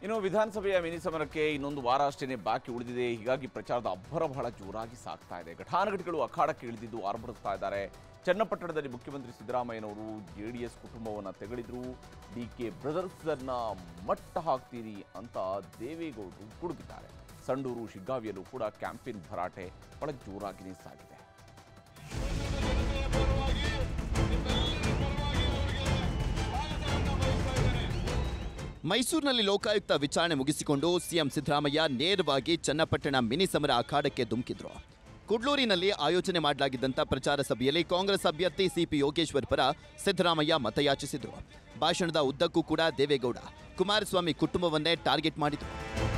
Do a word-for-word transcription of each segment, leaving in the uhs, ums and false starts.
ಇನ್ನು ವಿಧಾನಸಭೆಯ ಮಿನಿ ಸಮರಕ್ಕೆ ಇನ್ನೊಂದು ವಾರ ಅಷ್ಟೇ ಬಾಕಿ ಉಳಿದಿದೆ. ಹೀಗಾಗಿ ಪ್ರಚಾರದ ಅಬ್ಬರ ಬಹಳ ಜೋರಾಗಿ ಸಾಗ್ತಾ ಇದೆ. ಘಟಾನುಘಟಿಗಳು ಅಖಾಡಕ್ಕೆ ಇಳಿದಿದ್ದು ಆರ್ಭಟಿಸ್ತಾ ಇದ್ದಾರೆ. ಚನ್ನಪಟ್ಟಣದಲ್ಲಿ ಮುಖ್ಯಮಂತ್ರಿ ಸಿದ್ದರಾಮಯ್ಯನವರು ಜೆಡಿಎಸ್ ಕುಟುಂಬವನ್ನು ತೆಗಳಿದ್ರು. ಡಿ ಕೆ ಬ್ರದರ್ಸ್ ಅನ್ನ ಮಟ್ಟ ಹಾಕ್ತೀರಿ ಅಂತ ದೇವೇಗೌಡರು ಗುಡುಗಿದ್ದಾರೆ. ಸಂಡೂರು ಶಿಗ್ಗಾವಿಯಲ್ಲೂ ಕೂಡ ಕ್ಯಾಂಪೇನ್ ಭರಾಟೆ ಬಹಳ ಜೋರಾಗಿಯೇ ಸಾಗಿದೆ. ಮೈಸೂರಿನಲ್ಲಿ ಲೋಕಾಯುಕ್ತ ವಿಚಾರಣೆ ಮುಗಿಸಿಕೊಂಡು ಸಿಎಂ ಸಿದ್ದರಾಮಯ್ಯ ನೇರವಾಗಿ ಚನ್ನಪಟ್ಟಣ ಮಿನಿ ಸಮರ ಅಖಾಡಕ್ಕೆ ಧುಮುಕಿದ್ರು. ಕುಡ್ಲೂರಿನಲ್ಲಿ ಆಯೋಜನೆ ಮಾಡಲಾಗಿದ್ದಂಥ ಪ್ರಚಾರ ಸಭೆಯಲ್ಲಿ ಕಾಂಗ್ರೆಸ್ ಅಭ್ಯರ್ಥಿ ಸಿಪಿ ಯೋಗೇಶ್ವರ್ ಪರ ಸಿದ್ದರಾಮಯ್ಯ ಮತಯಾಚಿಸಿದ್ರು. ಭಾಷಣದ ಉದ್ದಕ್ಕೂ ಕೂಡ ದೇವೇಗೌಡ ಕುಮಾರಸ್ವಾಮಿ ಕುಟುಂಬವನ್ನೇ ಟಾರ್ಗೆಟ್ ಮಾಡಿದ್ರು.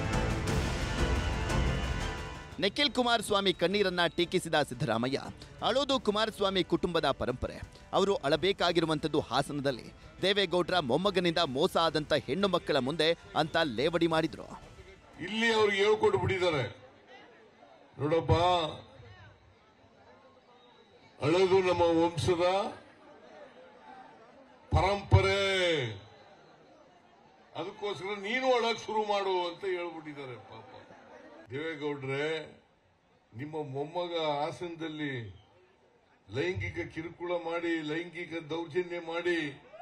ನಿಖಿಲ್ ಕುಮಾರಸ್ವಾಮಿ ಕಣ್ಣೀರನ್ನ ಟೀಕಿಸಿದ ಸಿದ್ದರಾಮಯ್ಯ, ಅಳೋದು ಕುಮಾರಸ್ವಾಮಿ ಕುಟುಂಬದ ಪರಂಪರೆ, ಅವರು ಅಳಬೇಕಾಗಿರುವಂಥದ್ದು ಹಾಸನದಲ್ಲಿ, ದೇವೇಗೌಡರ ಮೊಮ್ಮಗನಿಂದ ಮೋಸ ಆದಂತ ಹೆಣ್ಣು ಮಕ್ಕಳ ಮುಂದೆ ಅಂತ ಲೇವಡಿ ಮಾಡಿದ್ರು. ಇಲ್ಲಿ ಅವ್ರಿಗೆ ಹೇಳ್ಕೊಟ್ಟು ಬಿಟ್ಟಿದ್ದಾರೆ, ನೋಡಪ್ಪ ಅಳೋದು ನಮ್ಮ ವಂಶದ ಪರಂಪರೆ, ಅದಕ್ಕೋಸ್ಕರ ನೀನು ಅಳಕ್ ಶುರು ಮಾಡು ಅಂತ ಹೇಳ್ಬಿಟ್ಟಿದ್ದಾರೆ. ಪಾಪ ದೇವೇಗೌಡ್ರೆ, ನಿಮ್ಮ ಮೊಮ್ಮಗ ಹಾಸನದಲ್ಲಿ ಲೈಂಗಿಕ ಕಿರುಕುಳ ಮಾಡಿ, ಲೈಂಗಿಕ ದೌರ್ಜನ್ಯ ಮಾಡಿ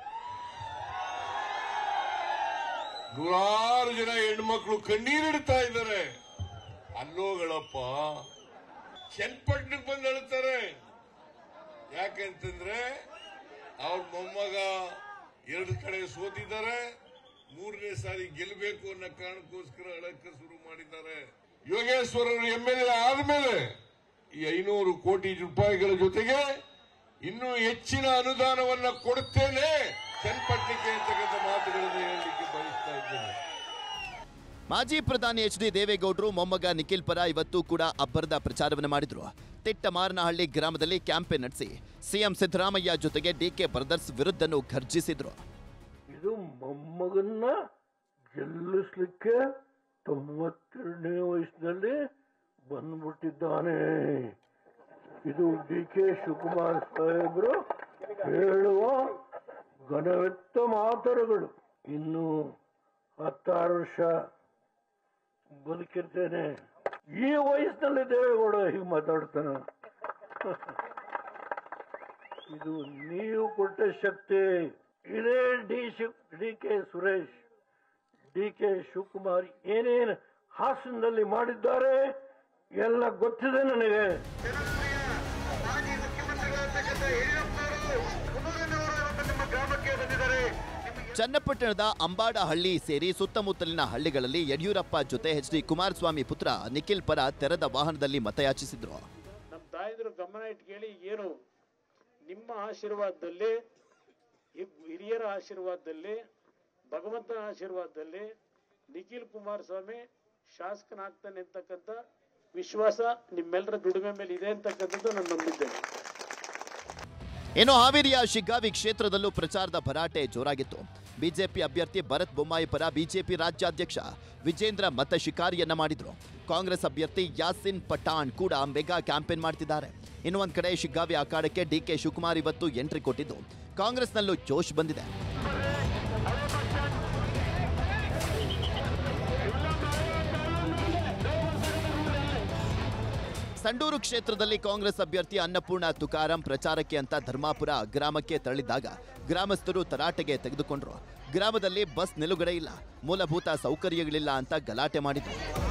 ನೂರಾರು ಜನ ಹೆಣ್ಮಕ್ಳು ಕಣ್ಣೀರಿಡ್ತಾ ಇದ್ದಾರೆ. ಅಲ್ಲೋಗಳಪ್ಪ ಚನ್ನಪಟ್ಟಣಕ್ಕೆ ಬಂದು ಅಳ್ತಾರೆ. ಯಾಕಂತಂದ್ರೆ ಅವ್ರ ಮೊಮ್ಮಗ ಎರಡು ಕಡೆ ಸೋತಿದ್ದಾರೆ, ಮೂರನೇ ಸಾರಿ ಗೆಲ್ಲಬೇಕು ಅನ್ನೋ ಕಾರಣಕ್ಕೋಸ್ಕರ ಅಳಕ್ಕೆ ಶುರು ಮಾಡಿದ್ದಾರೆ. ಯೋಗೇಶ್ವರ್ ಅವರು ಎಂ ಎಲ್ ಎ ಆದ್ಮೇಲೆ ಈ ಐನೂರು ಕೋಟಿ ರೂಪಾಯಿಗಳ ಜೊತೆಗೆ ಇನ್ನೂ ಹೆಚ್ಚಿನ ಅನುದಾನವನ್ನ ಕೊಡುತ್ತೇನೆ ಚನ್ನಪಟ್ಟಣಕ್ಕೆ ಅಂತಕ್ಕಂಥ ಮಾತುಗಳನ್ನು ಹೇಳಲಿಕ್ಕೆ ಬಯಸ್ತಾ ಇದ್ದೇನೆ. ಮಾಜಿ ಪ್ರಧಾನಿ ಎಚ್ ಡಿ ದೇವೇಗೌಡರು ಮೊಮ್ಮಗ ನಿಖಿಲ್ ಪರ ಇವತ್ತು ಕೂಡ ಅಬ್ಬರದ ಪ್ರಚಾರವನ್ನು ಮಾಡಿದ್ರು. ತಿಟ್ಟಮಾರನಹಳ್ಳಿ ಗ್ರಾಮದಲ್ಲಿ ಕ್ಯಾಂಪೇನ್ ನಡೆಸಿ ಸಿಎಂ ಸಿದ್ದರಾಮಯ್ಯ ಜೊತೆಗೆ ಡಿ ಕೆ ಬ್ರದರ್ಸ್ ವಿರುದ್ಧನೂ ಘರ್ಜಿಸಿದ್ರು. ಇದು ಮೊಮ್ಮಗನ್ನ ಗೆಲ್ಲಿಸ್ಲಿಕ್ಕೆ ತೊಂಬತ್ತೆರಡನೇ ವಯಸ್ಸಿನಲ್ಲಿ ಬಂದ್ಬಿಟ್ಟಿದ್ದಾನೆ. ಇದು ಡಿ ಕೆ ಶಿವಕುಮಾರ್ ಸಾಹೇಬರು ಹೇಳುವ ಘನವೆತ್ತ ಮಾತುಗಳು. ಇನ್ನು ಹತ್ತಾರು ವರ್ಷ ಬದುಕಿರ್ತೇನೆ, ಈ ವಯಸ್ಸಿನಲ್ಲಿ ದೇವೇಗೌಡ ಹೀಗೆ ಮಾತಾಡ್ತಾನ. ಇದು ನೀವು ಕೊಟ್ಟ ಶಕ್ತಿ. ಇದೇ D D K Suresh, D K Shivakumar ಏನೇನು ಹಾಸನದಲ್ಲಿ ಮಾಡಿದ್ದಾರೆ ಎಲ್ಲ ಗೊತ್ತಿದೆ ನನಗೆ. ಚನ್ನಪಟ್ಟಣದ ಅಂಬಾಡಹಳ್ಳಿ ಸೇರಿ ಸುತ್ತಮುತ್ತಲಿನ ಹಳ್ಳಿಗಳಲ್ಲಿ ಯಡಿಯೂರಪ್ಪ ಜೊತೆ ಎಚ್ ಡಿ ಕುಮಾರಸ್ವಾಮಿ ಪುತ್ರ ನಿಖಿಲ್ ಪರ ತೆರೆದ ವಾಹನದಲ್ಲಿ ಮತಯಾಚಿಸಿದ್ರು. ನಮ್ಮ ತಾಯಂದಿರು ಗಮನ ಇಟ್ಕೇಳಿ, ಏನು ನಿಮ್ಮ ಆಶೀರ್ವಾದದಲ್ಲಿ, ಹಿರಿಯರ ಆಶೀರ್ವಾದದಲ್ಲಿ, ಭಗವಂತನ ಆಶೀರ್ವಾದದಲ್ಲಿ ನಿಖಿಲ್ ಕುಮಾರಸ್ವಾಮಿ ಶಾಸಕನಾಗ್ತಾನೆ ಅಂತಕ್ಕಂಥ ವಿಶ್ವಾಸ ನಿಮ್ಮೆಲ್ಲರ ದುಡಿಮೆ ಮೇಲೆ ಇದೆ ಅಂತಕ್ಕಂಥದ್ದು ನಾನು ನಂಬಿದ್ದೇನೆ. ಇನ್ನು ಹಾವೇರಿಯ ಶಿಗ್ಗಾವಿ ಕ್ಷೇತ್ರದಲ್ಲೂ ಪ್ರಚಾರದ ಭರಾಟೆ ಜೋರಾಗಿತ್ತು. ಬಿಜೆಪಿ ಅಭ್ಯರ್ಥಿ ಭರತ್ ಬೊಮ್ಮಾಯಿ ಪರ ಬಿಜೆಪಿ ರಾಜ್ಯಾಧ್ಯಕ್ಷ ವಿಜೇಂದ್ರ ಮತ ಶಿಕಾರಿಯನ್ನ ಮಾಡಿದ್ರು. ಕಾಂಗ್ರೆಸ್ ಅಭ್ಯರ್ಥಿ ಯಾಸಿನ್ ಪಠಾಣ್ ಕೂಡ ಮೆಗಾ ಕ್ಯಾಂಪೇನ್ ಮಾಡ್ತಿದ್ದಾರೆ. ಇನ್ನು ಒಂದ್ ಕಡೆ ಶಿಗ್ಗಾವಿ ಅಖಾಡಕ್ಕೆ ಡಿ ಕೆ ಶಿವಕುಮಾರ್ ಇವತ್ತು ಎಂಟ್ರಿ ಕೊಟ್ಟಿದ್ದು ಕಾಂಗ್ರೆಸ್ನಲ್ಲೂ ಜೋಶ್ ಬಂದಿದೆ. ಸಂಡೂರು ಕ್ಷೇತ್ರದಲ್ಲಿ ಕಾಂಗ್ರೆಸ್ ಅಭ್ಯರ್ಥಿ ಅನ್ನಪೂರ್ಣ ತುಕಾರಾಂ ಪ್ರಚಾರಕ್ಕೆ ಅಂತ ಧರ್ಮಾಪುರ ಗ್ರಾಮಕ್ಕೆ ತೆರಳಿದ್ದಾಗ ಗ್ರಾಮಸ್ಥರು ತರಾಟೆಗೆ ತೆಗೆದುಕೊಂಡ್ರು. ಗ್ರಾಮದಲ್ಲಿ ಬಸ್ ನಿಲುಗಡೆ ಇಲ್ಲ, ಮೂಲಭೂತ ಸೌಕರ್ಯಗಳಿಲ್ಲ ಅಂತ ಗಲಾಟೆ ಮಾಡಿದ್ರು.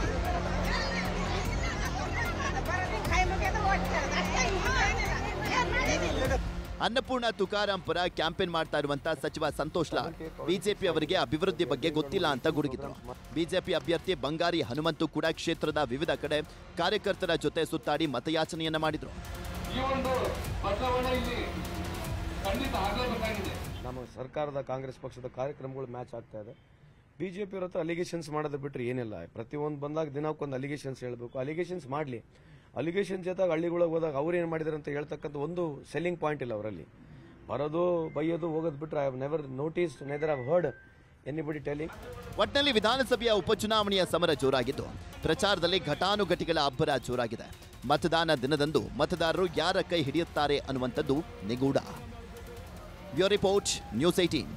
ಅನ್ನಪೂರ್ಣ ತುಕಾರಾಂ ಪರ ಕ್ಯಾಂಪೇನ್ ಮಾಡ್ತಾ ಇರುವಂತ ಸಚಿವ ಸಂತೋಷ್ ಲಾಲ್ ಬಿಜೆಪಿ ಅವರಿಗೆ ಅಭಿವೃದ್ಧಿ ಬಗ್ಗೆ ಗೊತ್ತಿಲ್ಲ ಅಂತ ಗುಡುಗಿದ್ರು. ಬಿಜೆಪಿ ಅಭ್ಯರ್ಥಿ ಬಂಗಾರಿ ಹನುಮಂತು ಕೂಡ ಕ್ಷೇತ್ರದ ವಿವಿಧ ಕಡೆ ಕಾರ್ಯಕರ್ತರ ಜೊತೆ ಸುತ್ತಾಡಿ ಮತಯಾಚನೆಯನ್ನ ಮಾಡಿದ್ರು. ನಮ್ಮ ಸರ್ಕಾರದ ಕಾಂಗ್ರೆಸ್ ಪಕ್ಷದ ಕಾರ್ಯಕ್ರಮಗಳು ಮ್ಯಾಚ್ ಆಗ್ತಾ ಇದೆ. ಬಿಜೆಪಿ ಅವ್ರ ಹತ್ರ ಅಲಿಗೇಷನ್ಸ್ ಮಾಡೋದು ಬಿಟ್ಟರೆ ಏನಿಲ್ಲ. ಪ್ರತಿಯೊಂದು ಬಂದಾಗ ದಿನಕ್ಕೊಂದು ಅಲಿಗೇಷನ್ಸ್ ಹೇಳಬೇಕು. ಅಲಿಗೇಷನ್ಸ್ ಮಾಡಲಿ. ಅಲಿಗೇಷನ್ ಜೊತೆಗೆ ಹಳ್ಳಿಗಳಿಗೆ ಹೋದಾಗ ಅವ್ರು ಏನು ಮಾಡಿದಾರೆ ಅಂತ ಹೇಳ್ತಕ್ಕಂಥ ಒಂದು ಸೆಲ್ಲಿಂಗ್ ಪಾಯಿಂಟ್ ಇಲ್ಲ ಅವರಲ್ಲಿ. ಬರೋದು ಬೈಯೋದು ಹೋಗೋದು ಬಿಟ್ಟರೆ I have never noticed, neither have heard anybody telling. ಒಟ್ಟಿನಲ್ಲಿ ವಿಧಾನಸಭೆಯ ಉಪಚುನಾವಣೆಯ ಸಮರ ಜೋರಾಗಿದ್ದು ಪ್ರಚಾರದಲ್ಲಿ ಘಟಾನುಘಟಿಗಳ ಅಬ್ಬರ ಜೋರಾಗಿದೆ. ಮತದಾನ ದಿನದಂದು ಮತದಾರರು ಯಾರ ಕೈ ಹಿಡಿಯುತ್ತಾರೆ ಅನ್ನುವಂಥದ್ದು ನಿಗೂಢ. Bureau report, news eighteen.